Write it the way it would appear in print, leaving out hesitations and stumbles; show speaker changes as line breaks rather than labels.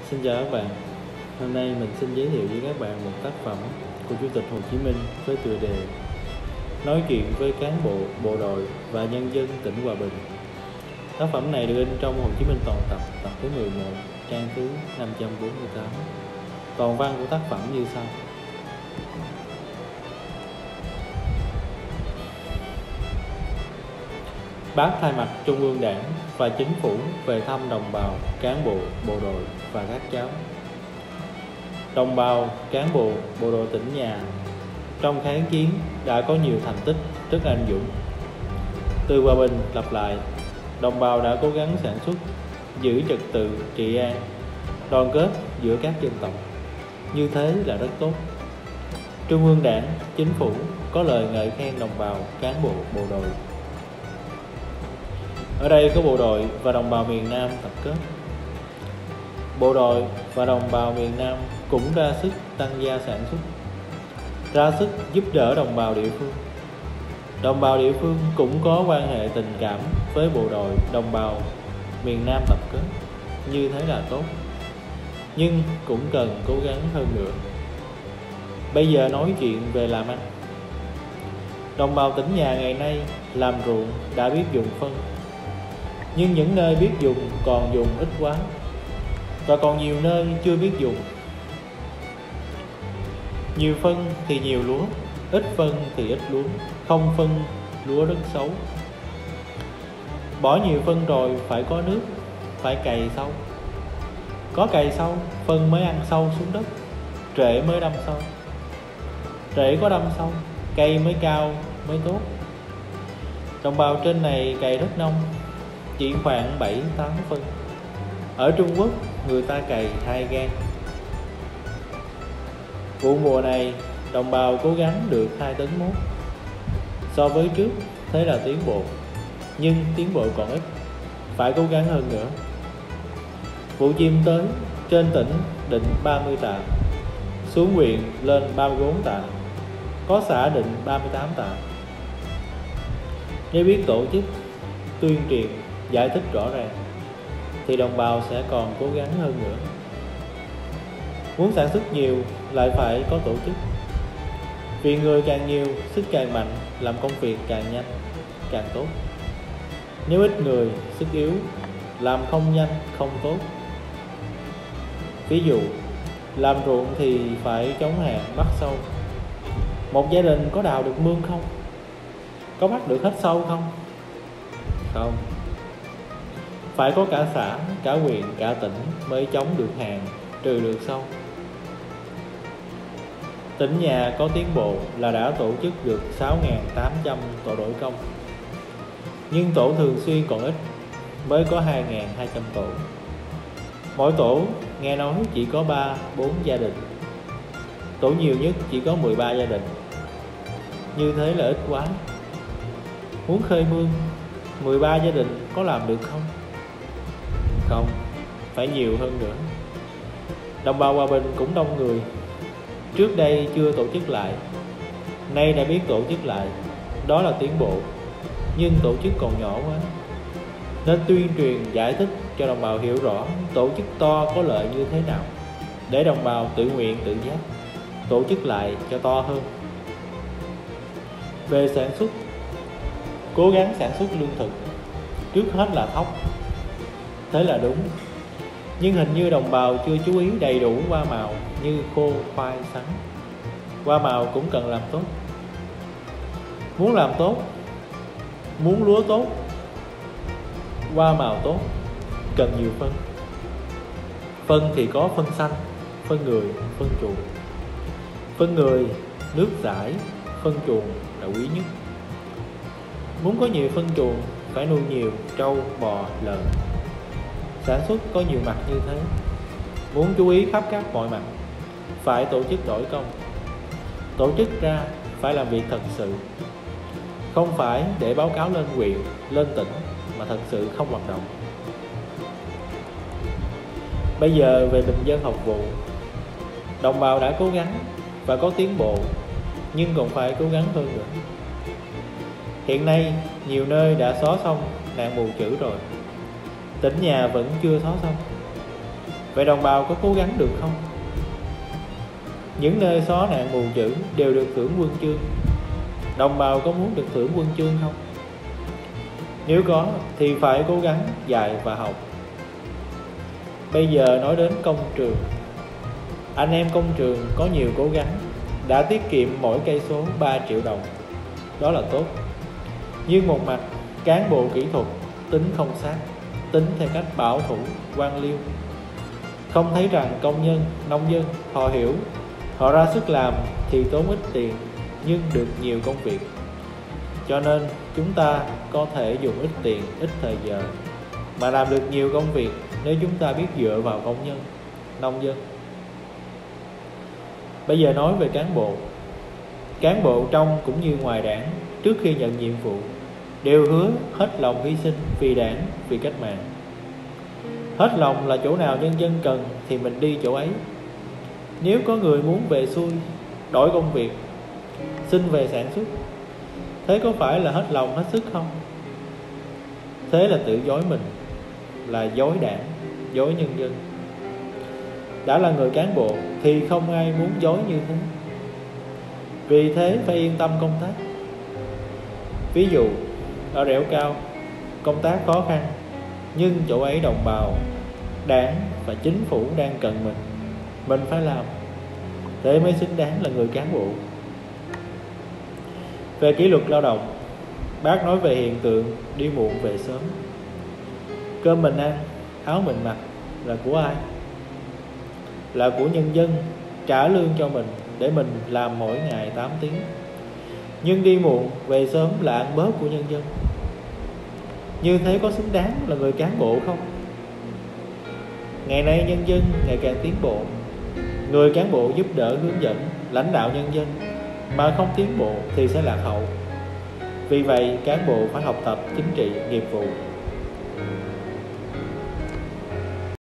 Xin chào các bạn. Hôm nay mình xin giới thiệu với các bạn một tác phẩm của Chủ tịch Hồ Chí Minh với tựa đề Nói chuyện với cán bộ, bộ đội và nhân dân tỉnh Hòa Bình. Tác phẩm này được in trong Hồ Chí Minh toàn tập, tập thứ 11, trang thứ 548. Toàn văn của tác phẩm như sau. Bác thay mặt Trung ương Đảng và Chính phủ về thăm đồng bào, cán bộ, bộ đội và các cháu. Đồng bào, cán bộ, bộ đội tỉnh nhà trong kháng chiến đã có nhiều thành tích rất anh dũng. Từ hòa bình lập lại, đồng bào đã cố gắng sản xuất, giữ trật tự trị an, đoàn kết giữa các dân tộc. Như thế là rất tốt. Trung ương Đảng, Chính phủ có lời ngợi khen đồng bào, cán bộ, bộ đội. Ở đây có bộ đội và đồng bào miền Nam tập kết. Bộ đội và đồng bào miền Nam cũng ra sức tăng gia sản xuất, ra sức giúp đỡ đồng bào địa phương. Đồng bào địa phương cũng có quan hệ tình cảm với bộ đội, đồng bào miền Nam tập kết. Như thế là tốt, nhưng cũng cần cố gắng hơn nữa. Bây giờ nói chuyện về làm ăn. Đồng bào tỉnh nhà ngày nay làm ruộng đã biết dùng phân, nhưng những nơi biết dùng còn dùng ít quá, và còn nhiều nơi chưa biết dùng. Nhiều phân thì nhiều lúa, ít phân thì ít lúa, không phân lúa rất xấu. Bỏ nhiều phân rồi phải có nước, phải cày sâu. Có cày sâu, phân mới ăn sâu xuống đất, rễ mới đâm sâu. Rễ có đâm sâu, cây mới cao, mới tốt. Đồng bào trên này cày rất nông, chỉ khoảng 7-8 phân. Ở Trung Quốc, người ta cày 2 gang. Vụ mùa này, đồng bào cố gắng được 2 tấn mốt. So với trước, thế là tiến bộ, nhưng tiến bộ còn ít, phải cố gắng hơn nữa. Vụ chim tới, trên tỉnh định 30 tạ, xuống huyện lên 34 tạ, có xã định 38 tạ. Nếu biết tổ chức, tuyên truyền, giải thích rõ ràng, thì đồng bào sẽ còn cố gắng hơn nữa. Muốn sản xuất nhiều lại phải có tổ chức. Vì người càng nhiều, sức càng mạnh, làm công việc càng nhanh, càng tốt. Nếu ít người, sức yếu, làm không nhanh, không tốt. Ví dụ, làm ruộng thì phải chống hạn, bắt sâu. Một gia đình có đào được mương không? Có bắt được hết sâu không? Không. Phải có cả xã, cả huyện, cả tỉnh mới chống được hạn, trừ được sâu. Tỉnh nhà có tiến bộ là đã tổ chức được 6.800 tổ đội công. Nhưng tổ thường xuyên còn ít, mới có 2.200 tổ. Mỗi tổ nghe nói chỉ có 3-4 gia đình. Tổ nhiều nhất chỉ có 13 gia đình. Như thế là ít quá. Muốn khơi mương, 13 gia đình có làm được không? Không, phải nhiều hơn nữa. Đồng bào Hòa Bình cũng đông người. Trước đây chưa tổ chức lại, nay đã biết tổ chức lại, đó là tiến bộ. Nhưng tổ chức còn nhỏ quá, nên tuyên truyền giải thích cho đồng bào hiểu rõ tổ chức to có lợi như thế nào, để đồng bào tự nguyện tự giác tổ chức lại cho to hơn. Về sản xuất, cố gắng sản xuất lương thực, trước hết là thóc. Thế là đúng, nhưng hình như đồng bào chưa chú ý đầy đủ hoa màu như khô, khoai, sắn. Hoa màu cũng cần làm tốt. Muốn làm tốt, muốn lúa tốt, hoa màu tốt, cần nhiều phân. Phân thì có phân xanh, phân người, phân chuồng. Phân người, nước giải, phân chuồng là quý nhất. Muốn có nhiều phân chuồng, phải nuôi nhiều trâu, bò, lợn. Sản xuất có nhiều mặt như thế. Muốn chú ý khắp các mọi mặt, phải tổ chức đổi công. Tổ chức ra phải làm việc thật sự, không phải để báo cáo lên huyện, lên tỉnh mà thật sự không hoạt động. Bây giờ về bình dân học vụ. Đồng bào đã cố gắng và có tiến bộ, nhưng còn phải cố gắng hơn nữa. Hiện nay nhiều nơi đã xóa xong nạn mù chữ rồi, tỉnh nhà vẫn chưa xóa xong. Vậy đồng bào có cố gắng được không? Những nơi xóa nạn mù chữ đều được thưởng huân chương. Đồng bào có muốn được thưởng huân chương không? Nếu có thì phải cố gắng dạy và học. Bây giờ nói đến công trường. Anh em công trường có nhiều cố gắng, đã tiết kiệm mỗi cây số 3 triệu đồng. Đó là tốt. Nhưng một mặt, cán bộ kỹ thuật tính không sát, tính theo cách bảo thủ, quan liêu. Không thấy rằng công nhân, nông dân họ hiểu, họ ra sức làm thì tốn ít tiền nhưng được nhiều công việc. Cho nên chúng ta có thể dùng ít tiền, ít thời giờ mà làm được nhiều công việc nếu chúng ta biết dựa vào công nhân, nông dân. Bây giờ nói về cán bộ. Cán bộ trong cũng như ngoài đảng trước khi nhận nhiệm vụ đều hứa hết lòng hy sinh vì đảng, vì cách mạng. Hết lòng là chỗ nào nhân dân cần thì mình đi chỗ ấy. Nếu có người muốn về xuôi, đổi công việc, xin về sản xuất, thế có phải là hết lòng hết sức không? Thế là tự dối mình, là dối đảng, dối nhân dân. Đã là người cán bộ thì không ai muốn dối như thế. Vì thế phải yên tâm công tác. Ví dụ ở Rẻo Cao, công tác khó khăn, nhưng chỗ ấy đồng bào, đảng và chính phủ đang cần mình phải làm. Thế mới xứng đáng là người cán bộ. Về kỷ luật lao động, bác nói về hiện tượng đi muộn về sớm. Cơm mình ăn, áo mình mặc là của ai? Là của nhân dân trả lương cho mình để mình làm mỗi ngày 8 tiếng. Nhưng đi muộn về sớm là ăn bớt của nhân dân. Như thế có xứng đáng là người cán bộ không? Ngày nay nhân dân ngày càng tiến bộ. Người cán bộ giúp đỡ hướng dẫn, lãnh đạo nhân dân mà không tiến bộ thì sẽ lạc hậu. Vì vậy cán bộ phải học tập chính trị, nghiệp vụ,